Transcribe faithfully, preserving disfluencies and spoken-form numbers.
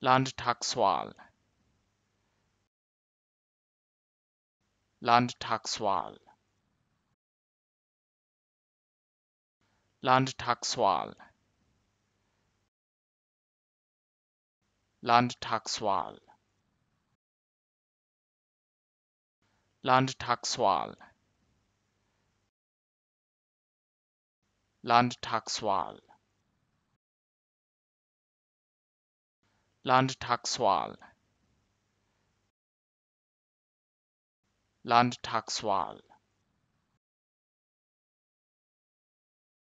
Landtagswahl, Landtagswahl, Landtagswahl, Landtagswahl, Landtagswahl, Landtagswahl, Landtagswahl, Landtagswahl.